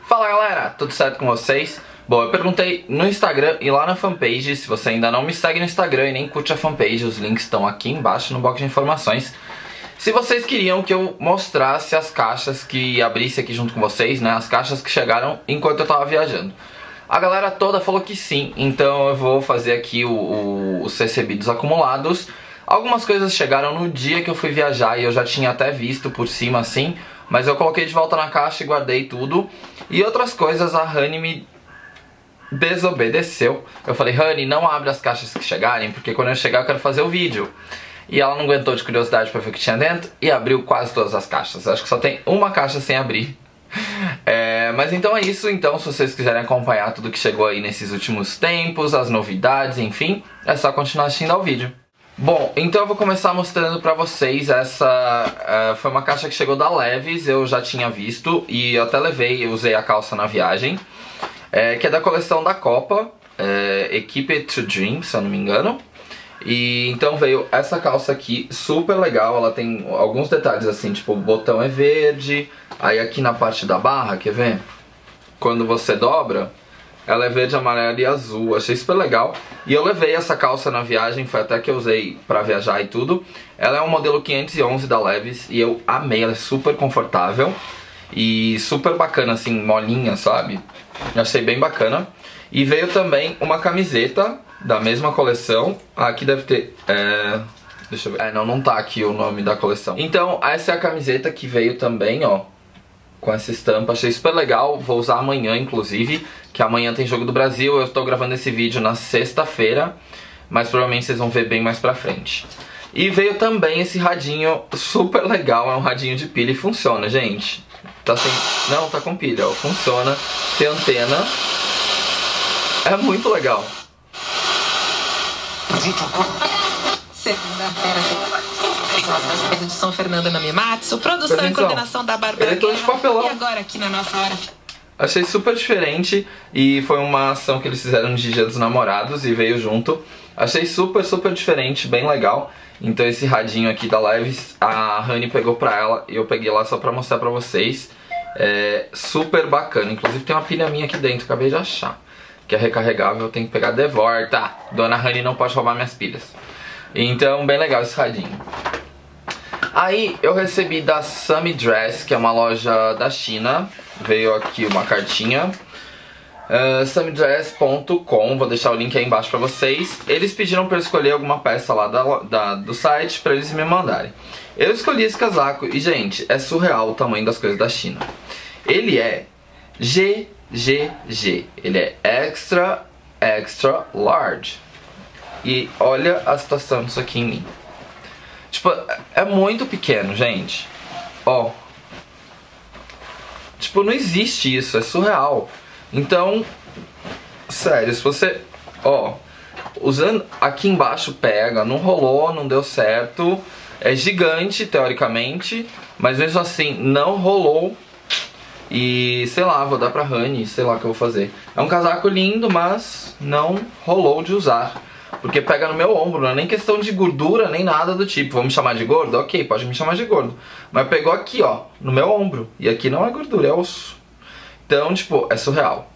Fala galera, tudo certo com vocês? Bom, eu perguntei no Instagram e lá na fanpage. Se você ainda não me segue no Instagram e nem curte a fanpage, os links estão aqui embaixo no box de informações. Se vocês queriam que eu mostrasse as caixas que abrisse aqui junto com vocês, né? As caixas que chegaram enquanto eu tava viajando. A galera toda falou que sim, então eu vou fazer aqui os recebidos acumulados. Algumas coisas chegaram no dia que eu fui viajar e eu já tinha até visto por cima assim, mas eu coloquei de volta na caixa e guardei tudo. E outras coisas a Honey me desobedeceu. Eu falei, Honey, não abre as caixas que chegarem, porque quando eu chegar eu quero fazer o vídeo. E ela não aguentou de curiosidade pra ver o que tinha dentro e abriu quase todas as caixas. Acho que só tem uma caixa sem abrir. Mas então é isso. Então, se vocês quiserem acompanhar tudo que chegou aí nesses últimos tempos, as novidades, enfim, é só continuar assistindo ao vídeo. Bom, então eu vou começar mostrando pra vocês essa... foi uma caixa que chegou da Levi's, eu já tinha visto e eu até levei, eu usei a calça na viagem. Que é da coleção da Copa, Equipe to Dream, se eu não me engano. E então veio essa calça aqui, super legal, ela tem alguns detalhes assim, tipo o botão é verde, aí aqui na parte da barra, quer ver? Quando você dobra, ela é verde, amarelo e azul, achei super legal. E eu levei essa calça na viagem, foi até que eu usei pra viajar e tudo. Ela é um modelo 511 da Levi's e eu amei, ela é super confortável e super bacana assim, molinha, sabe? Achei bem bacana. E veio também uma camiseta da mesma coleção. Aqui deve ter... deixa eu ver. Não tá aqui o nome da coleção. Então, essa é a camiseta que veio também, ó, com essa estampa. Achei super legal. Vou usar amanhã, inclusive, que amanhã tem Jogo do Brasil. Eu tô gravando esse vídeo na sexta-feira, mas provavelmente vocês vão ver bem mais pra frente. E veio também esse radinho super legal. É um radinho de pilha e funciona, gente. Tá sem... Não, tá com pilha, ó. Funciona. Tem antena. É muito legal. Segunda-feira de São Fernando na Mimatsu, produção e coordenação da Bárbara de papelão. E agora aqui na nossa hora. Achei super diferente e foi uma ação que eles fizeram de Dia dos Namorados e veio junto. Achei super, super diferente, bem legal. Então esse radinho aqui da Levi's, a Honey pegou pra ela e eu peguei lá só pra mostrar pra vocês. É super bacana, inclusive tem uma pilha minha aqui dentro, acabei de achar. Que é recarregável, eu tenho que pegar de volta. Dona Honey não pode roubar minhas pilhas. Então, bem legal esse radinho. Aí, eu recebi da Sammy Dress, que é uma loja da China. Veio aqui uma cartinha. sammydress.com, vou deixar o link aí embaixo pra vocês. Eles pediram pra eu escolher alguma peça lá do site pra eles me mandarem. Eu escolhi esse casaco e, gente, é surreal o tamanho das coisas da China. Ele é GGG, ele é extra large. E olha a situação disso aqui em mim. Tipo, é muito pequeno, gente. Ó. Tipo, não existe isso, é surreal. Então, sério, se você... Ó, usando aqui embaixo pega, não rolou, não deu certo. É gigante, teoricamente, mas mesmo assim, não rolou. E, sei lá, vou dar pra Honey, sei lá o que eu vou fazer. É um casaco lindo, mas não rolou de usar. Porque pega no meu ombro, não é nem questão de gordura, nem nada do tipo. Vão me chamar de gordo? Ok, pode me chamar de gordo. Mas pegou aqui, ó, no meu ombro. E aqui não é gordura, é osso. Então, tipo, é surreal.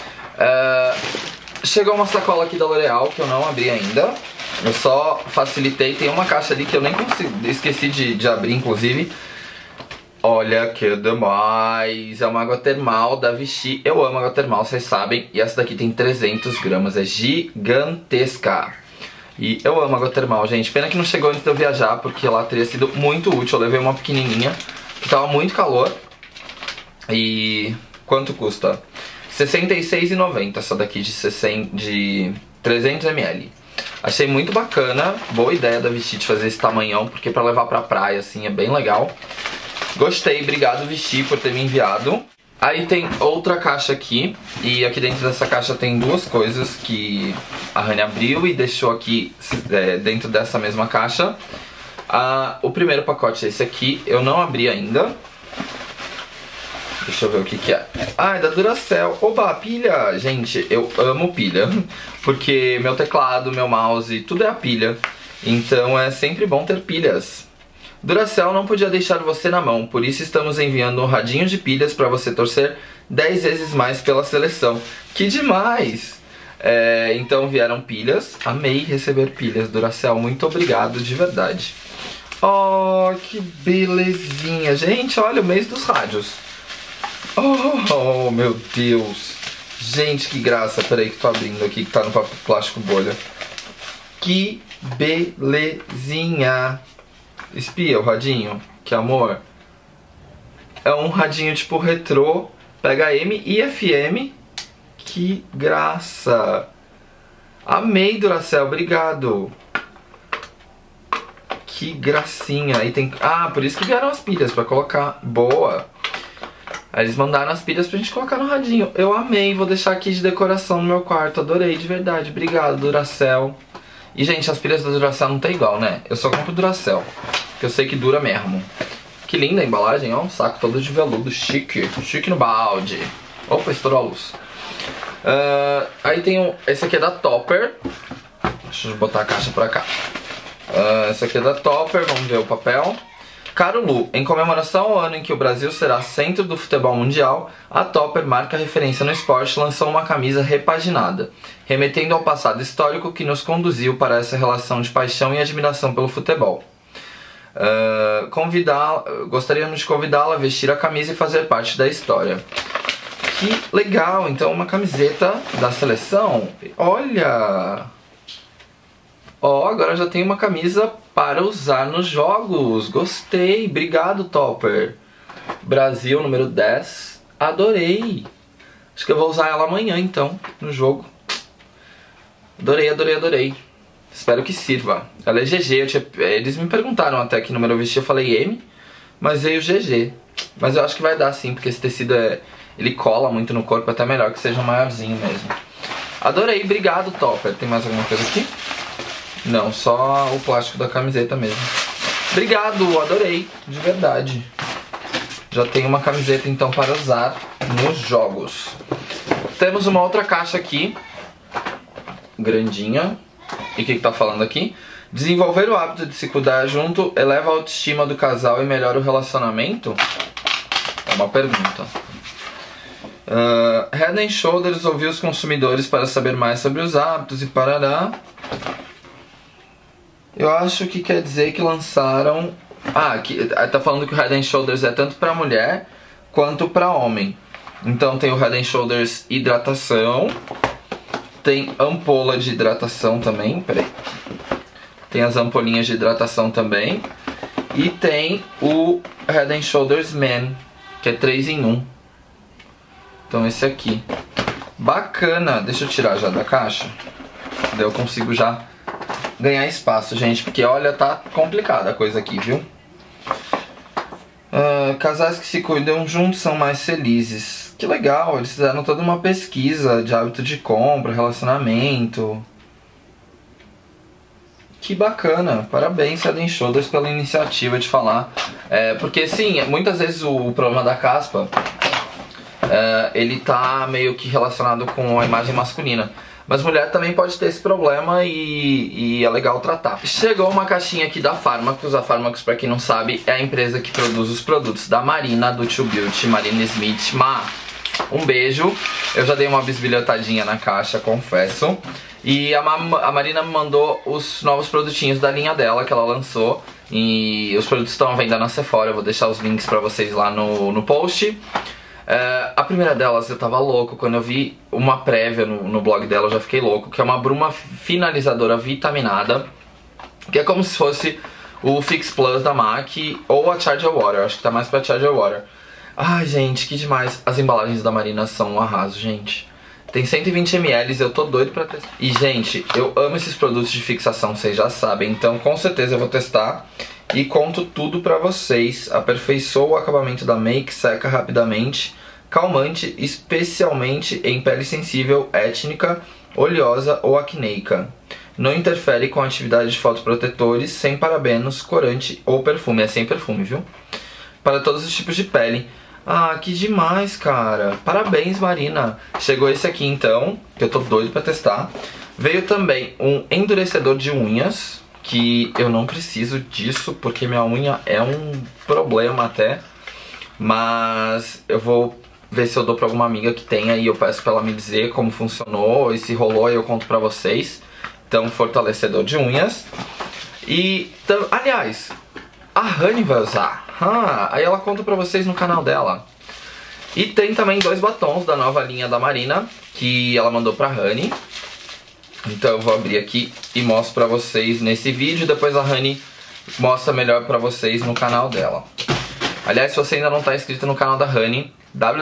Chegou uma sacola aqui da L'Oréal que eu não abri ainda. Eu só facilitei, tem uma caixa ali que eu nem esqueci de abrir, inclusive. Olha que demais, é uma água termal da Vichy. Eu amo água termal, vocês sabem. E essa daqui tem 300 gramas, é gigantesca. E eu amo água termal, gente. Pena que não chegou antes de eu viajar, porque ela teria sido muito útil. Eu levei uma pequenininha, que tava muito calor. E quanto custa? R$ 66,90 essa daqui de 300 ml. Achei muito bacana, boa ideia da Vichy de fazer esse tamanhão, porque pra levar pra praia assim é bem legal. Gostei, obrigado Vichy por ter me enviado. Aí tem outra caixa aqui, e aqui dentro dessa caixa tem duas coisas que a Honey abriu e deixou aqui dentro dessa mesma caixa. O primeiro pacote é esse aqui, eu não abri ainda. Deixa eu ver o que que é. Ah, é da Duracell. Oba, pilha! Gente, eu amo pilha, porque meu teclado, meu mouse, tudo é a pilha. Então é sempre bom ter pilhas. Duracell não podia deixar você na mão, por isso estamos enviando um radinho de pilhas para você torcer 10 vezes mais pela seleção. Que demais! Então vieram pilhas. Amei receber pilhas Duracell. Muito obrigado, de verdade. Oh, que belezinha. Gente, olha o mês dos rádios. Oh, meu Deus. Gente, que graça. Peraí que tô abrindo aqui, que tá no papel plástico bolha. Que belezinha. Espia o radinho. Que amor. É um radinho tipo retrô. Pega M e FM. Que graça. Amei, Duracell. Obrigado. Que gracinha. Aí tem... Ah, por isso que vieram as pilhas, pra colocar. Boa. Aí eles mandaram as pilhas pra gente colocar no radinho. Eu amei, vou deixar aqui de decoração no meu quarto. Adorei, de verdade. Obrigado, Duracell. E, gente, as pilhas da Duracell não tem igual, né? Eu só compro Duracell, que eu sei que dura mesmo. Que linda a embalagem, ó. Um saco todo de veludo, chique. Chique no balde. Opa, estourou a luz. Aí tem esse aqui é da Topper. Deixa eu botar a caixa pra cá. Esse aqui é da Topper, vamos ver o papel. Caro Lu, em comemoração ao ano em que o Brasil será centro do futebol mundial, a Topper, marca referência no esporte, lançou uma camisa repaginada, remetendo ao passado histórico que nos conduziu para essa relação de paixão e admiração pelo futebol. Gostaríamos de convidá-la a vestir a camisa e fazer parte da história. Que legal, então uma camiseta da seleção. Olha! Ó, agora já tem uma camisa para usar nos jogos. Gostei, obrigado, Topper. Brasil, número 10. Adorei. Acho que eu vou usar ela amanhã, então, no jogo. Adorei, adorei, adorei. Espero que sirva. Ela é GG, eles me perguntaram até que número eu vesti, eu falei M, mas veio GG. Mas eu acho que vai dar sim, porque esse tecido ele cola muito no corpo, até melhor que seja maiorzinho mesmo. Adorei, obrigado, Topper. Tem mais alguma coisa aqui? Não, só o plástico da camiseta mesmo. Obrigado, adorei, de verdade. Já tenho uma camiseta então para usar nos jogos. Temos uma outra caixa aqui, grandinha. E o que tá falando aqui? Desenvolver o hábito de se cuidar junto eleva a autoestima do casal e melhora o relacionamento? É uma pergunta. Head & Shoulders ouviu os consumidores para saber mais sobre os hábitos e parará. Eu acho que quer dizer que lançaram... aqui tá falando que o Head & Shoulders é tanto para mulher quanto para homem. Então tem o Head & Shoulders hidratação. Tem ampola de hidratação também, peraí. Tem as ampolinhas de hidratação também. E tem o Head & Shoulders Men, que é 3 em 1. Então esse aqui. Bacana! Deixa eu tirar já da caixa. Daí eu consigo já ganhar espaço, gente. Porque olha, tá complicada a coisa aqui, viu? Casais que se cuidam juntos são mais felizes. Que legal, eles fizeram toda uma pesquisa de hábito de compra, relacionamento. Que bacana, parabéns Head & Shoulders pela iniciativa de falar. Porque sim, muitas vezes o problema da caspa, ele tá meio que relacionado com a imagem masculina. Mas mulher também pode ter esse problema e é legal tratar. Chegou uma caixinha aqui da Fármacos. A Fármacos, pra quem não sabe, é a empresa que produz os produtos da Marina, do Too Beauty, Marina Smith. Um beijo. Eu já dei uma bisbilhotadinha na caixa, confesso. E a Marina me mandou os novos produtinhos da linha dela que ela lançou. E os produtos estão à venda na Sephora. Eu vou deixar os links pra vocês lá no post. A primeira delas eu tava louco. Quando eu vi uma prévia no blog dela, eu já fiquei louco. Que é uma bruma finalizadora vitaminada, que é como se fosse o Fix Plus da MAC ou a Charger Water. Acho que tá mais pra Charger Water. Ai, gente, que demais. As embalagens da Marina são um arraso, gente. Tem 120 ml, eu tô doido pra testar. E, gente, eu amo esses produtos de fixação, vocês já sabem. Então, com certeza eu vou testar e conto tudo pra vocês. Aperfeiçoa o acabamento da make, seca rapidamente, calmante, especialmente em pele sensível, étnica, oleosa ou acneica. Não interfere com a atividade de fotoprotetores, sem parabenos, corante ou perfume. É sem perfume, viu? Para todos os tipos de pele. Ah, que demais, cara. Parabéns, Marina. Chegou esse aqui, então, que eu tô doido pra testar. Veio também um endurecedor de unhas, que eu não preciso disso, porque minha unha é um problema até. Mas eu vou ver se eu dou pra alguma amiga que tenha e eu peço pra ela me dizer como funcionou e se rolou e eu conto pra vocês. Então, fortalecedor de unhas. E, aliás, a Honey vai usar. Aí ela conta pra vocês no canal dela. E tem também 2 batons da nova linha da Marina, que ela mandou pra Honey. Então eu vou abrir aqui e mostro pra vocês nesse vídeo. Depois a Honey mostra melhor pra vocês no canal dela. Aliás, se você ainda não está inscrito no canal da Honey,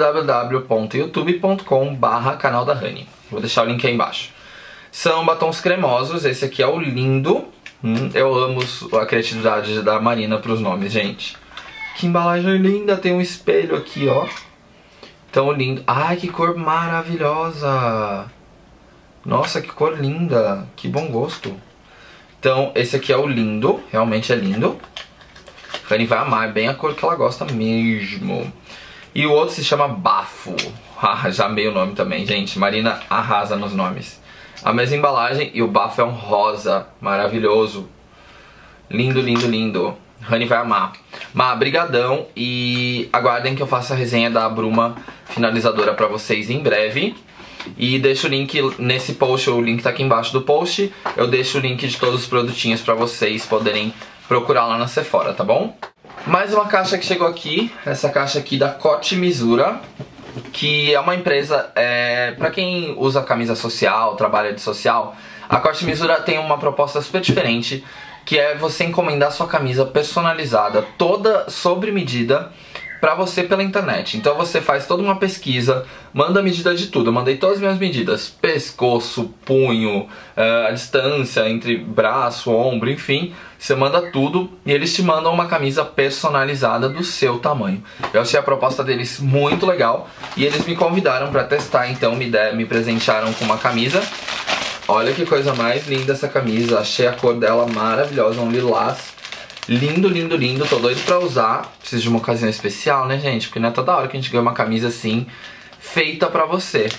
www.youtube.com/canal da Honey. Vou deixar o link aí embaixo. São batons cremosos, esse aqui é o lindo. Eu amo a criatividade da Marina pros nomes, gente. Que embalagem linda, tem um espelho aqui, ó. Tão lindo. Ai, que cor maravilhosa. Nossa, que cor linda. Que bom gosto. Então, esse aqui é o lindo, realmente é lindo. Honey vai amar, é bem a cor que ela gosta mesmo. E o outro se chama Bafo. Já amei o nome também, gente. Marina arrasa nos nomes. A mesma embalagem e o bafo é um rosa maravilhoso. Lindo, lindo, lindo. Honey vai amar. Mas brigadão e aguardem que eu faça a resenha da bruma finalizadora pra vocês em breve. E deixo o link nesse post, o link tá aqui embaixo do post. Eu deixo o link de todos os produtinhos pra vocês poderem procurar lá na Sephora, tá bom? Mais uma caixa que chegou aqui. Essa caixa aqui da Cote Misura, que é uma empresa, pra quem usa camisa social, trabalha de social, a Cote Misura tem uma proposta super diferente, que é você encomendar sua camisa personalizada, toda sobre medida, pra você pela internet. Então você faz toda uma pesquisa, manda a medida de tudo. Eu mandei todas as minhas medidas, pescoço, punho, a distância entre braço, ombro, enfim. Você manda tudo e eles te mandam uma camisa personalizada do seu tamanho. Eu achei a proposta deles muito legal e eles me convidaram pra testar, então me presentearam com uma camisa. Olha que coisa mais linda essa camisa, achei a cor dela maravilhosa, um lilás. Lindo, lindo, lindo, tô doido pra usar. Preciso de uma ocasião especial, né, gente? Porque não é toda hora que a gente ganha uma camisa assim, feita pra você.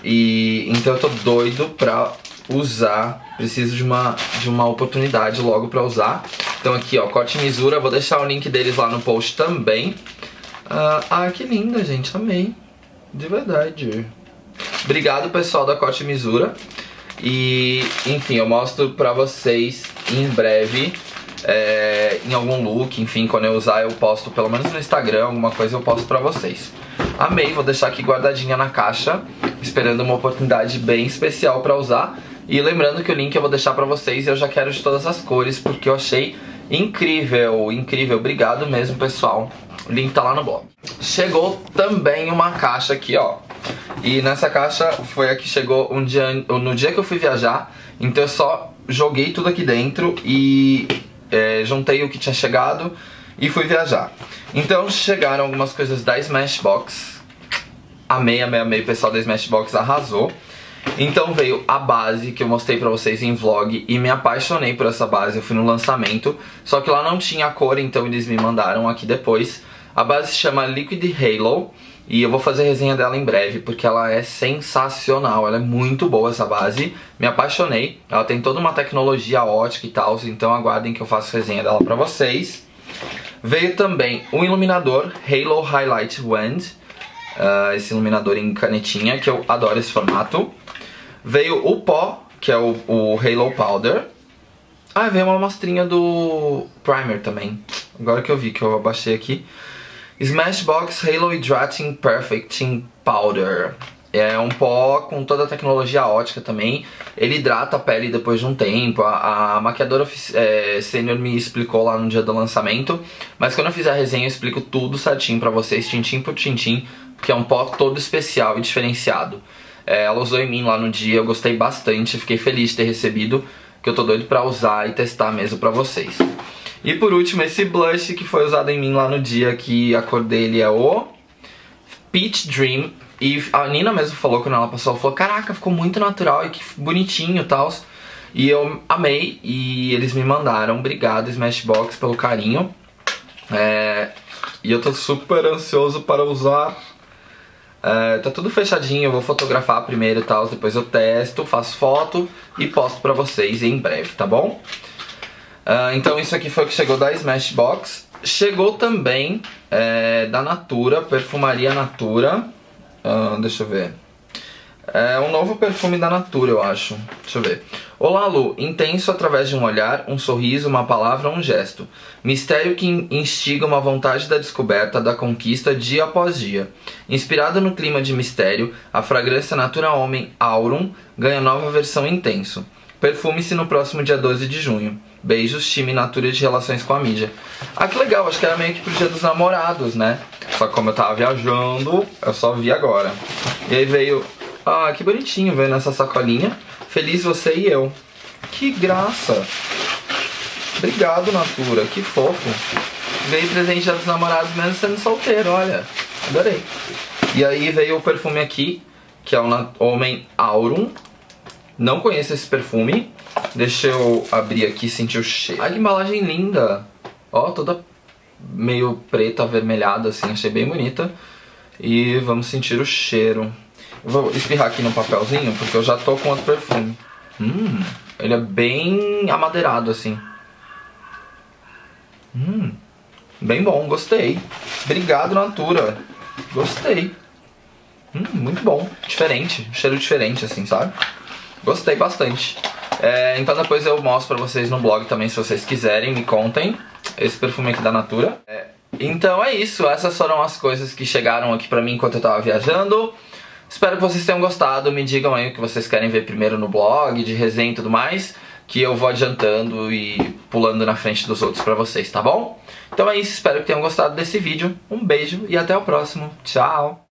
E então eu tô doido pra usar. Preciso de uma oportunidade logo pra usar. Então aqui, ó, Cote Misura. Vou deixar o link deles lá no post também. Que linda, gente, amei. De verdade. Obrigado, pessoal da Cote Misura. E, enfim, eu mostro pra vocês em breve, em algum look, enfim, quando eu usar eu posto, pelo menos no Instagram, alguma coisa eu posto pra vocês. Amei, vou deixar aqui guardadinha na caixa, esperando uma oportunidade bem especial pra usar. E lembrando que o link eu vou deixar pra vocês e eu já quero de todas as cores, porque eu achei incrível, incrível. Obrigado mesmo, pessoal. O link tá lá no blog. Chegou também uma caixa aqui, ó. E nessa caixa foi a que chegou no dia que eu fui viajar. Então eu só joguei tudo aqui dentro e juntei o que tinha chegado e fui viajar. Então chegaram algumas coisas da Smashbox. Amei, amei, amei, o pessoal da Smashbox arrasou. Então veio a base que eu mostrei pra vocês em vlog e me apaixonei por essa base. Eu fui no lançamento, só que lá não tinha cor, então eles me mandaram aqui depois. A base se chama Liquid Halo e eu vou fazer resenha dela em breve, porque ela é sensacional, ela é muito boa essa base, me apaixonei. Ela tem toda uma tecnologia ótica e tal, então aguardem que eu faço resenha dela pra vocês. Veio também o iluminador Halo Highlight Wand, esse iluminador em canetinha, que eu adoro esse formato. Veio o pó, que é o Halo Powder. Veio uma amostrinha do primer também, agora que eu vi, que eu abaixei aqui. Smashbox Halo Hydrating Perfecting Powder. É um pó com toda a tecnologia ótica também. Ele hidrata a pele depois de um tempo. A maquiadora sênior me explicou lá no dia do lançamento. Mas quando eu fizer a resenha eu explico tudo certinho pra vocês, tintim por tintim, porque é um pó todo especial e diferenciado. Ela usou em mim lá no dia, eu gostei bastante, fiquei feliz de ter recebido, que eu tô doido pra usar e testar mesmo pra vocês. E por último, esse blush que foi usado em mim lá no dia, que a cor dele é o Peach Dream. E a Nina mesmo falou, quando ela passou, ela falou, caraca, ficou muito natural e que bonitinho e tal. E eu amei e eles me mandaram. Obrigado, Smashbox, pelo carinho. E eu tô super ansioso para usar. Tá tudo fechadinho, eu vou fotografar primeiro e tal, depois eu testo, faço foto e posto pra vocês em breve, tá bom? Então isso aqui foi o que chegou da Smashbox. Chegou também da Natura, Perfumaria Natura. Deixa eu ver. É um novo perfume da Natura, eu acho. Deixa eu ver. Olá, Lu. Intenso através de um olhar, um sorriso, uma palavra ou um gesto. Mistério que instiga uma vontade da descoberta, da conquista dia após dia. Inspirado no clima de mistério, a fragrância Natura Homem Aurum ganha nova versão Intenso. Perfume-se no próximo dia 12 de junho. Beijos, time Natura de Relações com a Mídia. Ah, que legal. Acho que era meio que pro Dia dos Namorados, né? Só que como eu tava viajando, eu só vi agora. E aí veio... Ah, que bonitinho, veio nessa sacolinha. Feliz você e eu. Que graça. Obrigado, Natura, que fofo. Veio presente dos namorados mesmo sendo solteiro, olha. Adorei. E aí veio o perfume aqui, que é o Homem Aurum. Não conheço esse perfume. Deixa eu abrir aqui e sentir o cheiro. Ai, que embalagem linda. Ó, toda meio preta, avermelhada assim, achei bem bonita. E vamos sentir o cheiro. Eu vou espirrar aqui no papelzinho, porque eu já tô com outro perfume. Ele é bem amadeirado, assim. Bem bom, gostei. Obrigado, Natura. Gostei. Muito bom. Diferente. Cheiro diferente, assim, sabe? Gostei bastante. Então depois eu mostro pra vocês no blog também, se vocês quiserem, me contem. Esse perfume aqui da Natura. Então é isso. Essas foram as coisas que chegaram aqui pra mim enquanto eu tava viajando. Espero que vocês tenham gostado, me digam aí o que vocês querem ver primeiro no blog, de resenha e tudo mais, que eu vou adiantando e pulando na frente dos outros pra vocês, tá bom? Então é isso, espero que tenham gostado desse vídeo, um beijo e até o próximo, tchau!